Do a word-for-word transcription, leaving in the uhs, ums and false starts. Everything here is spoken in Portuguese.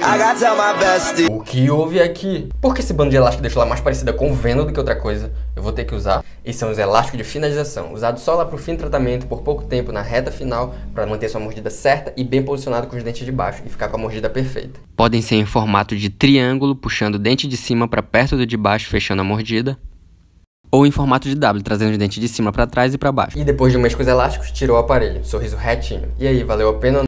O que houve aqui? Por que esse bando de elástico deixou ela mais parecida com o Venom do que outra coisa? Eu vou ter que usar. Esses são os elásticos de finalização, usados só lá pro fim do tratamento, por pouco tempo, na reta final, para manter sua mordida certa e bem posicionada com os dentes de baixo e ficar com a mordida perfeita. Podem ser em formato de triângulo, puxando o dente de cima para perto do de baixo, fechando a mordida. Ou em formato de W, trazendo os dentes de cima para trás e para baixo. E depois de um mês com os elásticos, tirou o aparelho, sorriso retinho. E aí, valeu a pena ou não?